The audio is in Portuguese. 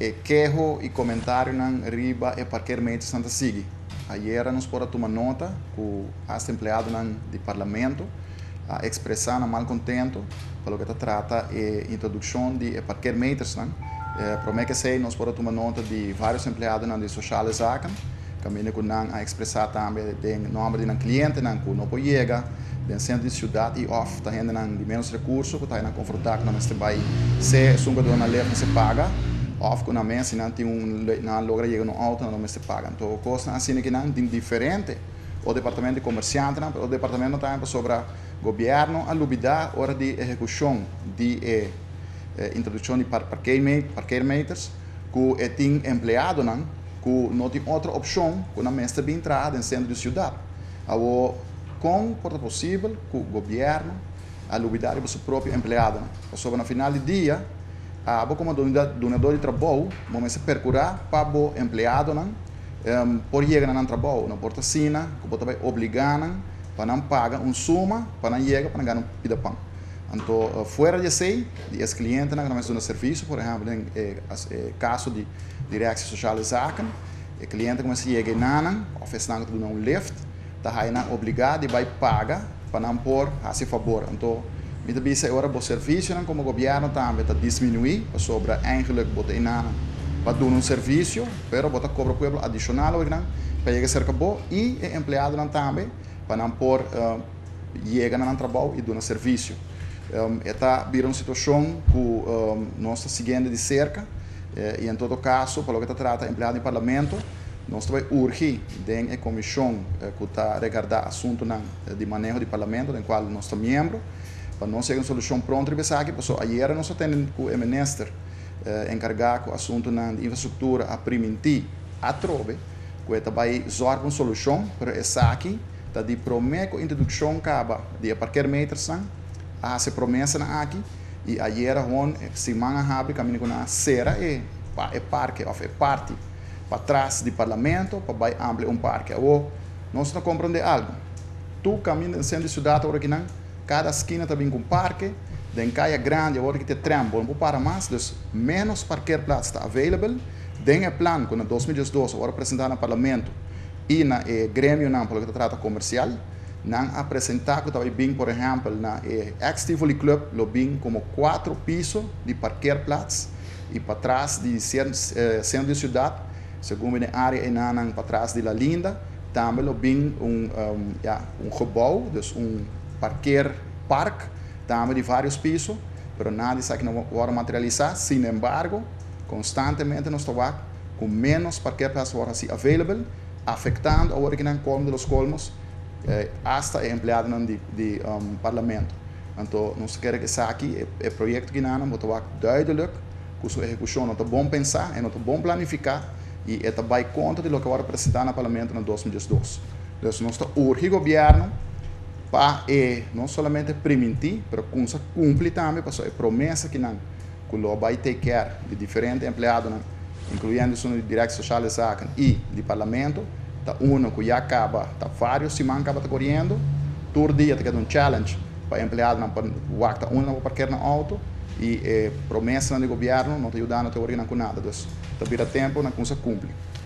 quejo e comentário na riba e parqueamento Santa Sigui. Ayer nós podemos tomar nota que as empleados do parlamento a expressar mal contento pelo que trata a introdução de parqueamentos. Para que sei nós podemos tomar nota de vários empleados de sociais zaken. Caminho que a expressar também de nome de cliente que não pode chegar den centro de cidade e off tá ainda de menos recursos que tá ainda confrontar com neste país se sunga dona leva se paga off com a mesa não tem não logra chegar no auto não se paga então coisa assim que não tem diferente o departamento de comerciante o departamento também sobre governo a lubida hora de execução de introdução de parqueamentos que tem empleado que não tem outra opção que na mesa de entrada no centro de cidade com por possível que o governo a lubidar para o seu próprio empregado. Sobre no final do dia, como donador de trabalho, vamos percurar para o empregado por chegar no trabalho, na porta sina, que pode obrigar para não pagar suma para não chegar para ganhar pida pão. Então, fora de sei, os clientes que não serviço, por exemplo, em caso de direção social zaken, o cliente começa a chegar na oferecendo um lift, tá obrigado e vai pagar para não pôr a seu favor. Então, muitas vezes agora o serviço como o governo também está diminuir sobre eigenlijk botar para dar serviço, pero botar cobra pueblo adicional para chegar cerca bom e o empregado também para não pôr chegar no trabalho e dar serviço. Esta vira uma situação que nós estamos seguindo de cerca e em todo caso, pelo que trata empregado em parlamento, nós também urge a comissão que está a regardar assunto de manejo do parlamento, do qual nós somos membros, para nós ter uma solução pronta para isso. Ayer nós temos o ministro encarregado do assunto de infraestrutura a permitir a trove, que também zorga uma solução para essa aqui, está de prometer a introdução de parqueamentos, a se promessa aqui, e ayer se manga abre caminho com a serra e parque, ou parte para trás do parlamento, para ampliar parque. Nós estamos compreendendo algo. Tu caminha no centro de cidade, agora que não, cada esquina também com parque, tem caia grande, agora que tem tram, não para mais, então menos parquearplaats está available. Tem plano que em 2012, agora apresentado no parlamento e no grêmio pelo que trata comercial, não apresentar que também bem, por exemplo, na ex-Tivoli Club, lo bem como 4 pisos de parquearplaats e para trás do centro de cidade, segundo a área enana para trás de La Linda, também tem gebouw, dus parque, também de vários pisos, mas nada disso que não vai materializar. Sin embargo, constantemente nós estamos com menos parquearplaats assim available, afetando a hora que não colmo dos colmos, hasta o empregado de parlamento. Então, nós queremos que isso aqui, o projeto que não é duidelijk, que sua execução não é bom pensar, não é bom planificar, e é também conta de lo que vai apresentar no parlamento em 2012. Então, nós estamos urgindo o governo para não somente permitir, mas cumprir também a promessa que não, que lo vai take care de diferentes empregados, incluindo os direitos sociais e de parlamento, tá que já acaba, tá vários semanas acaba correndo, todo dia tem challenge para empregado não para não parquear no auto e promessa do governo não está ajudando a teoria com nada, então tá vira tempo na coisa cumpre.